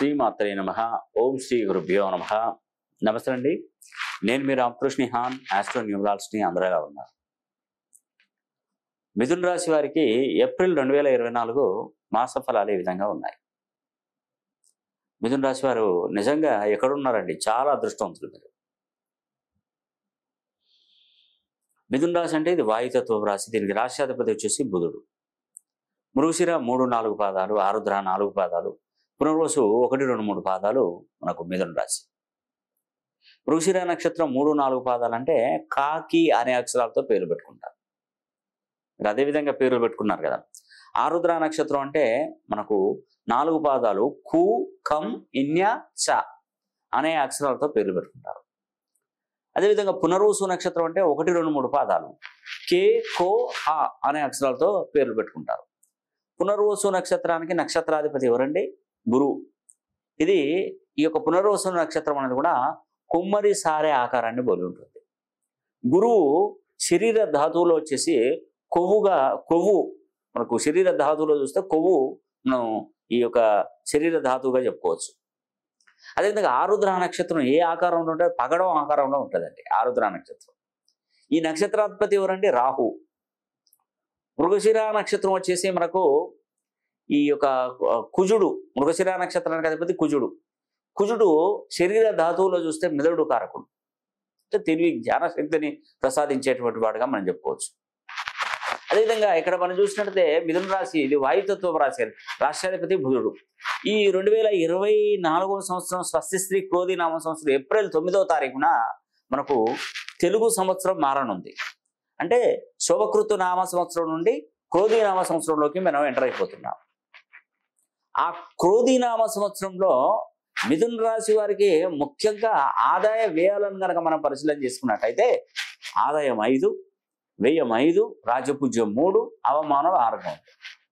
శ్రీమాత్రే నమః. ఓం శ్రీ గురుభ్యో నమః. నమస్తే అండి. నేను మీ రామకృష్ణ హాన్, ఆస్ట్రో న్యూమరాలజీని అందరూ ఉన్నారు. మిథున రాశి వారికి ఏప్రిల్ 2024 మాస ఫలాలు ఈ విధంగా ఉన్నాయి. మిథున రాశి వారు నిజంగా ఎక్కడున్నారండి? చాలా అదృష్టవంతులు మీరు. మిథున రాశి అంటే ఇది వాయుతత్వ రాశి. దీనికి రాశ్యాధిపతి వచ్చేసి బుధుడు. మృగశిర 3-4 పాదాలు, ఆరుద్ర 4 పాదాలు, పునర్వసు 1-2-3 పాదాలు మనకు మిథున రాశి. మృగశిర నక్షత్రం 3-4 పాదాలు అంటే కాకి అనే అక్షరాలతో పేర్లు పెట్టుకుంటారు. మీరు అదేవిధంగా పేర్లు పెట్టుకున్నారు కదా. ఆరుద్ర నక్షత్రం అంటే మనకు 4 పాదాలు కు, కం, ఇన్య, చ అనే అక్షరాలతో పేర్లు పెట్టుకుంటారు. అదేవిధంగా పునర్వసు నక్షత్రం అంటే 1-2-3 పాదాలు కే, కో, హ అనే అక్షరాలతో పేర్లు పెట్టుకుంటారు. పునర్వసు నక్షత్రానికి నక్షత్రాధిపతి ఎవరండి? గురువు. ఇది ఈ యొక్క పునర్వసు నక్షత్రం అనేది కూడా కుమ్మరి సారే ఆకారాన్ని పోలి ఉంటుంది. గురువు శరీర ధాతువులో వచ్చేసి కొవ్వు మనకు శరీర ధాతువులో చూస్తే కొవ్వు మనం ఈ యొక్క శరీర ధాతువుగా చెప్పుకోవచ్చు. అదేవిధంగా ఆరుద్ర నక్షత్రం ఏ ఆకారంలో ఉంటుంది? పగడం ఆకారంలో ఉంటుందండి ఆరుద్ర నక్షత్రం. ఈ నక్షత్రాధిపతి ఎవరండి? రాహు. మృగశిర నక్షత్రం వచ్చేసి మనకు ఈ యొక్క కుజుడు. మృగశిర నక్షత్రానికి అధిపతి కుజుడు. కుజుడు శరీర ధాతువులో చూస్తే మెదడు కారకుడు. అంటే తెలివి, జ్ఞానశక్తిని ప్రసాదించేటువంటి వాడుగా మనం చెప్పుకోవచ్చు. అదేవిధంగా ఇక్కడ మనం చూసినట్లయితే మిథున రాశి ఇది వాయుతత్వ రాశి. రాష్ట్రాధిపతి బుధుడు. ఈ 2024 సంవత్సరం స్వస్తి శ్రీ క్రోధి నామ సంవత్సరం ఏప్రిల్ 9వ తారీఖున మనకు తెలుగు సంవత్సరం మారనుంది. అంటే శోభకృతు నామ సంవత్సరం నుండి క్రోధి నామ సంవత్సరంలోకి మనం ఎంటర్ అయిపోతున్నాం. ఆ క్రోధి నామ సంవత్సరంలో మిథున రాశి వారికి ముఖ్యంగా ఆదాయ వ్యయాలను కనుక మనం పరిశీలన చేసుకున్నట్టయితే ఆదాయం 5, వ్యయం 5, రాజపూజ్యం 3, అవమానం 6గా ఉంది.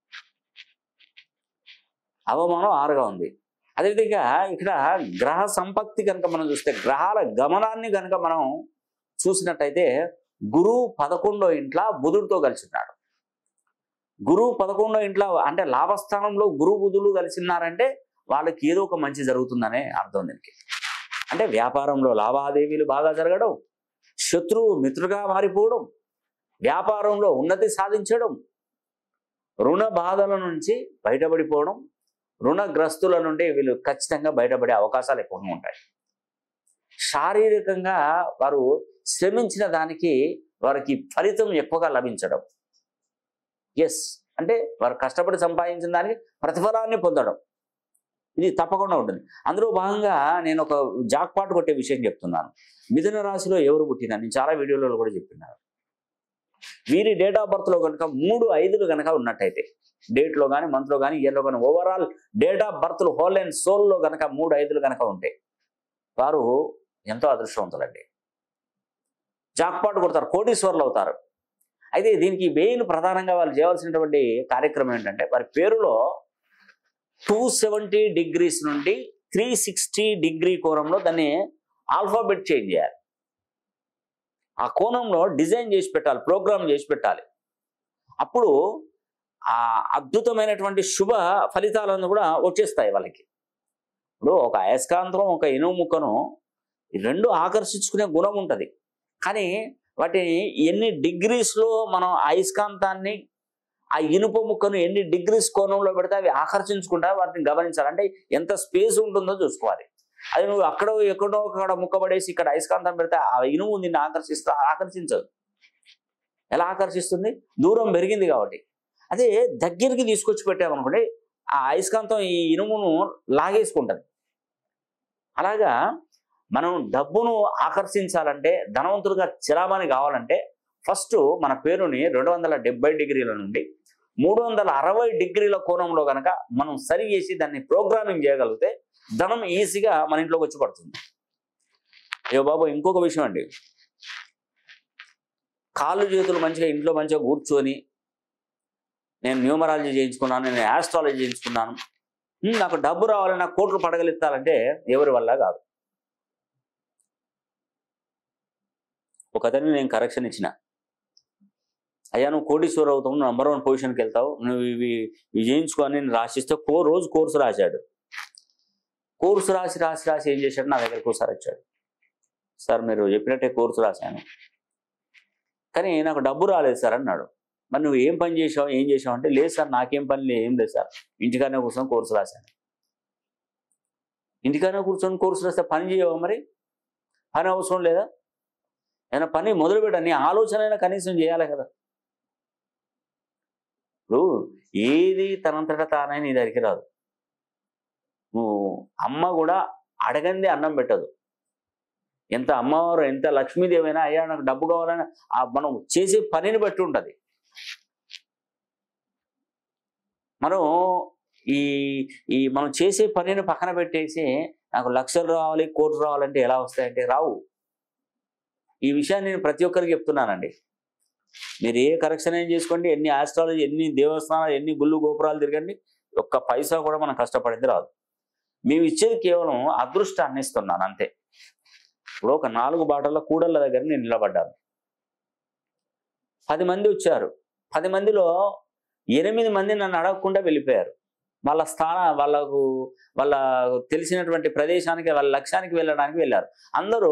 అవమానం 6గా ఉంది. అదేవిధంగా ఇక్కడ గ్రహ సంపత్తి కనుక మనం చూస్తే, గ్రహాల గమనాన్ని కనుక మనం చూసినట్టయితే గురువు 11వ ఇంట్లో బుధుడితో కలిసి ఉన్నాడు. గురువు 11వ ఇంట్లో అంటే లాభస్థానంలో గురువు బుధులు కలిసి ఉన్నారంటే వాళ్ళకి ఏదో ఒక మంచి జరుగుతుందనే అర్థం దీనికి. అంటే వ్యాపారంలో లావాదేవీలు బాగా జరగడం, శత్రువు మిత్రుగా మారిపోవడం, వ్యాపారంలో ఉన్నతి సాధించడం, రుణ బాధల నుంచి బయటపడిపోవడం, రుణగ్రస్తుల నుండి వీళ్ళు ఖచ్చితంగా బయటపడే అవకాశాలు ఎక్కువగా ఉంటాయి. శారీరకంగా వారు శ్రమించిన దానికి వారికి ఫలితం ఎక్కువగా లభించడం. ఎస్, అంటే వారు కష్టపడి సంపాదించిన దానికి ప్రతిఫలాన్ని పొందడం, ఇది తప్పకుండా ఉంటుంది. అందులో భాగంగా నేను ఒక జాక్పాట్ కొట్టే విషయం చెప్తున్నాను. మిథున రాశిలో ఎవరు పుట్టినా నేను చాలా వీడియోలలో కూడా చెప్పినాను. వీరి డేట్ ఆఫ్ బర్త్లో కనుక 3 5లు కనుక ఉన్నట్టయితే, డేట్లో కానీ మంత్లో కానీ ఇయర్లో కానీ ఓవరాల్ డేట్ ఆఫ్ బర్త్లు హోల్ అండ్ సోల్లో కనుక 3 5లు కనుక ఉంటే వారు ఎంతో అదృష్టవంతులండి. జాక్పాట్ కొడతారు, కోటీశ్వర్లు అవుతారు. అయితే దీనికి మెయిన్ ప్రధానంగా వాళ్ళు చేయవలసినటువంటి కార్యక్రమం ఏంటంటే వారి పేరులో 270 డిగ్రీస్ నుండి 360 డిగ్రీ కోణంలో దాన్ని ఆల్ఫాబెట్ చేంజ్ చేయాలి. ఆ కోణంలో డిజైన్ చేసి పెట్టాలి, ప్రోగ్రామ్ చేసి పెట్టాలి. అప్పుడు ఆ అద్భుతమైనటువంటి శుభ ఫలితాలను కూడా వచ్చేస్తాయి వాళ్ళకి. ఇప్పుడు ఒక అయస్కాంతం, ఒక ఇనుము ముక్కను రెండు ఆకర్షించుకునే గుణం ఉంటుంది. కానీ వాటిని ఎన్ని డిగ్రీస్లో మనం అయస్కాంతాన్ని, ఆ ఇనుప ముక్కను ఎన్ని డిగ్రీస్ కోణంలో పెడితే అవి ఆకర్షించుకుంటా వాటిని గమనించాలి. అంటే ఎంత స్పేస్ ఉంటుందో చూసుకోవాలి. అది నువ్వు ఎక్కడో అక్కడ ముక్కబడేసి ఇక్కడ అయస్కాంతం పెడితే ఆ ఇనుము నిన్ను ఆకర్షించదు. ఎలా ఆకర్షిస్తుంది? దూరం పెరిగింది కాబట్టి. అదే దగ్గరికి తీసుకొచ్చి పెట్టామనుకోండి, ఆ అయస్కాంతం ఈ ఇనుమును లాగేసుకుంటుంది. అలాగా మనం డబ్బును ఆకర్షించాలంటే, ధనవంతులుగా చిరామణి కావాలంటే ఫస్ట్ మన పేరుని 270 డిగ్రీల నుండి 360 డిగ్రీల కోణంలో కనుక మనం సరి చేసి దాన్ని ప్రోగ్రామింగ్ చేయగలిగితే ధనం ఈజీగా మన ఇంట్లోకి వచ్చి పడుతుంది. అయ్యో బాబు, ఇంకొక విషయం అండి, కాళ్ళు చేతులు మంచిగా ఇంట్లో మంచిగా కూర్చొని నేను న్యూమరాలజీ చేయించుకున్నాను, నేను ఆస్ట్రాలజీ చేయించుకున్నాను, నాకు డబ్బు రావాలి, నాకు కోట్లు పడగలుగుతారంటే ఎవరి వల్ల కాదు. ఒక అతన్ని నేను కరెక్షన్ ఇచ్చిన, అయ్యా నువ్వు కోటీశ్వర్ అవుతావు, నువ్వు నంబర్ 1 పొజిషన్కి వెళ్తావు, నువ్వు ఇవి చేయించుకొని రాసిస్తే రోజు కోర్సు రాశాడు. కోర్సు రాసి ఏం చేశాడు, నా దగ్గరకు ఒకసారి వచ్చాడు. సార్ మీరు చెప్పినట్టే కోర్సు రాశాను, కానీ నాకు డబ్బు రాలేదు సార్ అన్నాడు. మరి నువ్వు ఏం పని చేసావు, ఏం చేసావు అంటే, లేదు సార్ నాకేం పని ఏం లేదు సార్, ఇంటికానే కూర్చొని కోర్సు రాశాను. ఇంటికానే కూర్చొని కోర్సు రాస్తే పని చేయవా? మరి పని అవసరం లేదా? ఏమైనా పని మొదలుపెట్టా, నీ ఆలోచన అయినా కనీసం చేయాలి కదా. ఇప్పుడు ఏది తనంతటా తానే నీ దగ్గరికి రాదు. నువ్వు అమ్మ కూడా అడగంది అన్నం పెట్టదు. ఎంత అమ్మవారు ఎంత లక్ష్మీదేవైనా, అయ్యా నాకు డబ్బు కావాలని మనం చేసే పనిని బట్టి ఉంటుంది. మనం ఈ మనం చేసే పనిని పక్కన పెట్టేసి నాకు లక్షలు రావాలి, కోట్లు రావాలంటే ఎలా వస్తాయంటే రావు. ఈ విషయాన్ని నేను ప్రతి ఒక్కరికి చెప్తున్నానండి. మీరు ఏ కరెక్షన్ ఏం చేసుకోండి, ఎన్ని ఆస్ట్రాలజీ, ఎన్ని దేవస్థానాలు, ఎన్ని గుళ్ళు గోపురాలు తిరగండి, ఒక్క పైసా కూడా మనం కష్టపడింది రాదు. మేము ఇచ్చేది కేవలం అదృష్టాన్ని ఇస్తున్నాను అంతే. ఇప్పుడు ఒక 4 బాటల కూడళ్ళ దగ్గర నేను నిలబడ్డాను. 10 మంది వచ్చారు. 10 మందిలో 8 మంది నన్ను అడగకుండా వెళ్ళిపోయారు. వాళ్ళ తెలిసినటువంటి ప్రదేశానికి, వాళ్ళ లక్ష్యానికి వెళ్ళడానికి వెళ్ళారు. అందరూ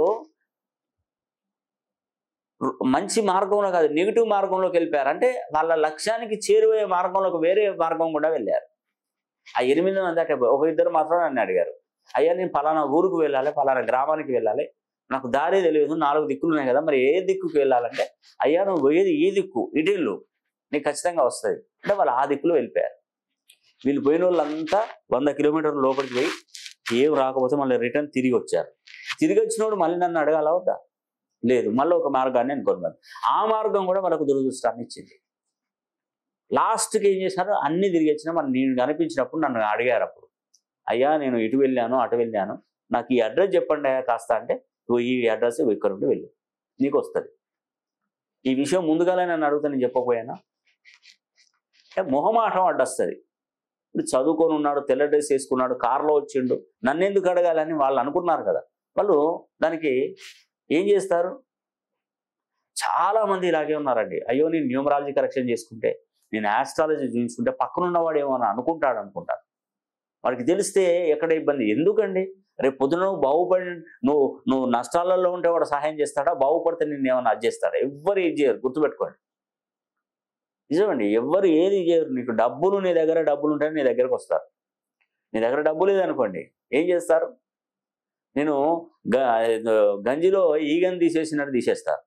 మంచి మార్గంలో కాదు, నెగిటివ్ మార్గంలోకి వెళ్ళిపోయారు. అంటే వాళ్ళ లక్ష్యానికి చేరువయ్యే మార్గంలోకి వేరే మార్గం కూడా వెళ్ళారు. ఆ 8 మంది అంటే ఒక 2 మాత్రం నన్ను అడిగారు, అయ్యా నేను పలానా ఊరికి వెళ్ళాలి, పలానా గ్రామానికి వెళ్ళాలి, నాకు దారి తెలియదు, 4 దిక్కులు ఉన్నాయి కదా, మరి ఏ దిక్కుకి వెళ్ళాలంటే, అయ్యా నువ్వు పోయేది ఈ దిక్కు, ఇటెళ్ళు, నీకు ఖచ్చితంగా వస్తుంది అంటే వాళ్ళు ఆ దిక్కులో వెళ్ళిపోయారు. వీళ్ళు పోయిన వాళ్ళంతా 100 కిలోమీటర్ల లోపలికి పోయి ఏం రాకపోతే మళ్ళీ రిటర్న్ తిరిగి వచ్చారు. తిరిగి వచ్చినప్పుడు మళ్ళీ నన్ను అడగాల వద్దా? లేదు, మళ్ళీ ఒక మార్గాన్ని అనుకోరు. ఆ మార్గం కూడా వాళ్ళకు దురదృష్టాన్ని ఇచ్చింది. లాస్ట్కి ఏం చేశారు, అన్ని తిరిగి వచ్చినా మరి నేను కనిపించినప్పుడు నన్ను అడిగారు. అప్పుడు అయ్యా నేను ఇటు వెళ్ళాను, అటు వెళ్ళాను, నాకు ఈ అడ్రస్ చెప్పండి అయ్యా కాస్త అంటే, నువ్వు ఈ అడ్రస్ ఇక్కడ నుండి వెళ్ళు, నీకు వస్తుంది. ఈ విషయం ముందుగానే నన్ను అడుగుతా నేను చెప్పకపోయానా? మొహమాటం అడ్డొస్తుంది. ఇప్పుడు చదువుకొని ఉన్నాడు, తెల్ల డ్రెస్ వేసుకున్నాడు, కారులో వచ్చిండు, నన్ను ఎందుకు అడగాలని వాళ్ళు అనుకున్నారు కదా. వాళ్ళు దానికి ఏం చేస్తారు? చాలా మంది ఇలాగే ఉన్నారండి. అయ్యో నేను న్యూమరాలజీ కరెక్షన్ చేసుకుంటే, నేను ఆస్ట్రాలజీ చూసుకుంటే పక్కనున్నవాడు ఏమో అనుకుంటాడు అనుకుంటారు. వాడికి తెలిస్తే ఎక్కడ ఇబ్బంది ఎందుకండి? రేపు పొద్దున నువ్వు బాగుపడి నువ్వు నష్టాలలో ఉంటే వాడు సహాయం చేస్తాడా? బాగుపడితే నిన్ను ఏమన్నా అది చేస్తాడా? ఎవ్వరు ఏది చేయరు, గుర్తుపెట్టుకోండి. నిజమండి, ఎవ్వరు ఏది చేయరు. నీకు డబ్బులు, నీ దగ్గర డబ్బులు ఉంటే నీ దగ్గరకు వస్తారు. నీ దగ్గర డబ్బు లేదనుకోండి ఏం చేస్తారు? నేను గంజిలో ఈగని తీసేసినట్టు తీసేస్తారు,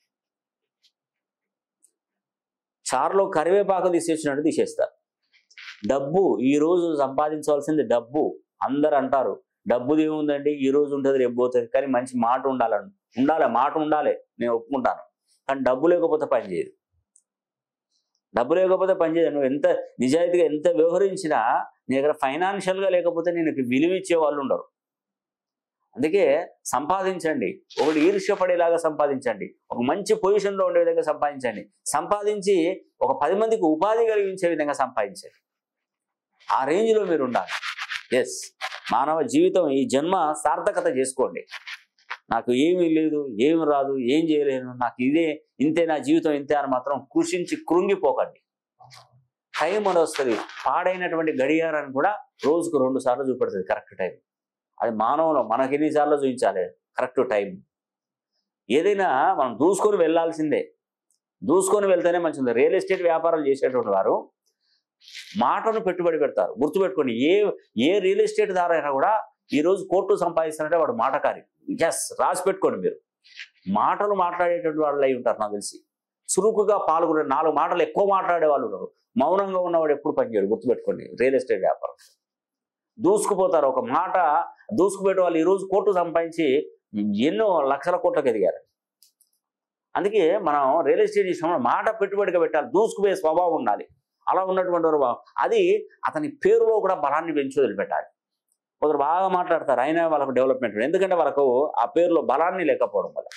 చారులో కరివేపాకు తీసేసినట్టు తీసేస్తారు. డబ్బు ఈ రోజు సంపాదించవలసింది డబ్బు. అందరు అంటారు డబ్బుది ఏముందండి, ఈ రోజు ఉంటుంది రేపు పోతుంది, కానీ మంచి మాట ఉండాలి, మాట ఉండాలి, నేను ఒప్పుకుంటాను. కానీ డబ్బు లేకపోతే పని చేయదు. డబ్బు లేకపోతే పని చేయదు. నువ్వు ఎంత నిజాయితీగా ఎంత వ్యవహరించినా నీ దగ్గర ఫైనాన్షియల్గా లేకపోతే నీకు విలువ ఇచ్చే వాళ్ళు ఉండరు. అందుకే సంపాదించండి, ఒకటి ఈర్ష్యపడేలాగా సంపాదించండి, ఒక మంచి పొజిషన్లో ఉండే విధంగా సంపాదించండి, సంపాదించి ఒక 10 మందికి ఉపాధి కలిగించే విధంగా సంపాదించండి. ఆ రేంజ్లో మీరు ఉండాలి. ఎస్, మానవ జీవితం ఈ జన్మ సార్థకత చేసుకోండి. నాకు ఏమీ లేదు, ఏమి రాదు, ఏం చేయలేను, నాకు ఇంతే, నా జీవితం ఇంతే అని మాత్రం కృంగిపోకండి. టైం అని వస్తుంది. పాడైనటువంటి గడియారాన్ని కూడా రోజుకు 2 సార్లు చూపెడుతుంది కరెక్ట్ టైం. అది మానవులు మనకి ఎన్నిసార్లు చూపించాలి కరెక్ట్ టైం. ఏదైనా మనం దూసుకొని వెళ్ళాల్సిందే, దూసుకొని వెళ్తేనే మంచిది. రియల్ ఎస్టేట్ వ్యాపారాలు చేసేటువంటి వారు మాటను పెట్టుబడి పెడతారు. గుర్తుపెట్టుకోండి, ఏ రియల్ ఎస్టేట్ దారైనా కూడా ఈరోజు కోట్లు సంపాదిస్తారంటే వాడు మాటకారి. ఎస్, రాసి పెట్టుకోండి. మీరు మాటలు మాట్లాడేటువంటి వాళ్ళు అయి ఉంటారు నాకు తెలిసి. చురుకుగా పాల్గొనే 4 మాటలు ఎక్కువ మాట్లాడే వాళ్ళు ఉన్నారు. మౌనంగా ఉన్నవాడు ఎప్పుడు పనిచేయడు. గుర్తుపెట్టుకోండి, రియల్ ఎస్టేట్ వ్యాపారం దూసుకుపోతారు. ఒక మాట దూసుకుపోయే వాళ్ళు ఈరోజు కోట్లు సంపాదించి ఎన్నో లక్షల కోట్లకు ఎదిగారు. అందుకే మనం రియల్ ఎస్టేట్ చేసినప్పుడు మాట పెట్టుబడిగా పెట్టాలి, దూసుకుపోయే స్వభావం ఉండాలి. అలా ఉన్నటువంటి వారు అది అతని పేరులో కూడా బలాన్ని పెంచి వదిలిపెట్టాలి. కొందరు బాగా మాట్లాడతారు, అయినా వాళ్ళకు డెవలప్మెంట్, ఎందుకంటే వాళ్ళకు ఆ పేరులో బలాన్ని లేకపోవడం వల్ల.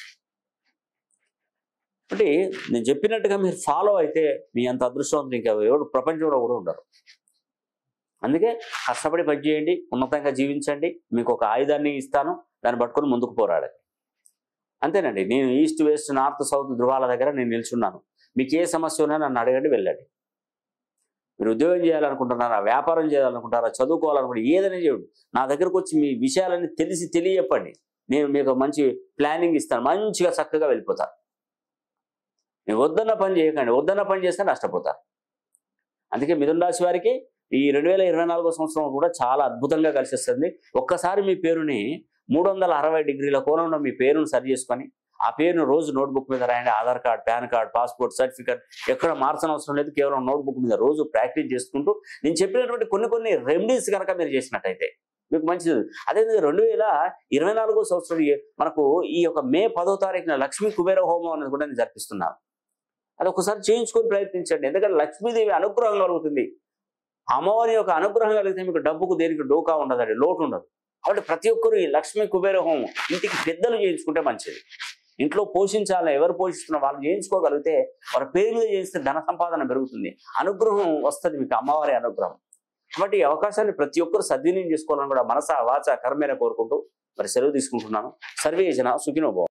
అంటే నేను చెప్పినట్టుగా మీరు ఫాలో అయితే మీ అంత అదృష్టవంతులు ఇంకా ఎవరు ప్రపంచంలో కూడా ఉండరు. అందుకే కష్టపడి పని చేయండి, ఉన్నతంగా జీవించండి. మీకు ఒక ఆయుధాన్ని ఇస్తాను, దాన్ని పట్టుకొని ముందుకు పోరాడండి. అంతేనండి. నేను ఈస్ట్ వెస్ట్ నార్త్ సౌత్ ధృవాల దగ్గర నేను నిల్చున్నాను. మీకు ఏ సమస్య ఉన్నా నన్ను అడగండి, వెళ్ళండి. మీరు ఉద్యోగం చేయాలనుకుంటున్నారా, వ్యాపారం చేయాలనుకుంటారా, చదువుకోవాలనుకుంటారా, ఏదైనా చేయండి. నా దగ్గరకు వచ్చి మీ విషయాలన్నీ తెలియజెప్పండి. నేను మీకు మంచి ప్లానింగ్ ఇస్తాను. మంచిగా చక్కగా వెళ్ళిపోతారు. మీరు వద్దన్న పని చేయకండి. వద్దన్న పని చేస్తే నష్టపోతారు. అందుకే మిథున రాశి వారికి ఈ 2024 సంవత్సరం కూడా చాలా అద్భుతంగా కలిసిస్తుంది. ఒక్కసారి మీ పేరుని 360 డిగ్రీల కోణంలో మీ పేరును సరి చేసుకొని ఆ పేరును రోజు నోట్బుక్ మీద రాయండి. Aadhaar card, PAN card, passport, certificate ఎక్కడ మార్చనవసరం లేదు. కేవలం నోట్బుక్ మీద రోజు ప్రాక్టీస్ చేసుకుంటూ నేను చెప్పినటువంటి కొన్ని రెమెడీస్ కనుక మీరు చేసినట్టయితే మీకు మంచిది. అదేవిధంగా 2024 సంవత్సరం మనకు ఈ యొక్క మే 10వ తారీఖున లక్ష్మీ కుబేర హోమం అనేది కూడా నేను జరిపిస్తున్నాను. అది ఒకసారి చేయించుకొని ప్రయత్నించండి. ఎందుకంటే లక్ష్మీదేవి అనుగ్రహం కలుగుతుంది. అమ్మవారి యొక్క అనుగ్రహం కలిగితే మీకు డబ్బుకు దేనికి డోకా ఉండదండి, లోటు ఉండదు. కాబట్టి ప్రతి ఒక్కరు ఈ లక్ష్మీ కుబేర హోమం ఇంటికి పెద్దలు చేయించుకుంటే మంచిది. ఇంట్లో పోషించాలి, ఎవరు పోషిస్తున్నా వాళ్ళు చేయించుకోగలిగితే వారి పేరు మీద చేయిస్తే ధన సంపాదన పెరుగుతుంది, అనుగ్రహం వస్తుంది, మీకు అమ్మవారి అనుగ్రహం. కాబట్టి ఈ అవకాశాన్ని ప్రతి ఒక్కరు సద్వినియోగం చేసుకోవాలని కూడా మనస వాచ కర్మేన కోరుకుంటూ మరి సెలవు తీసుకుంటున్నాను. సర్వే జన సుఖినో భవ.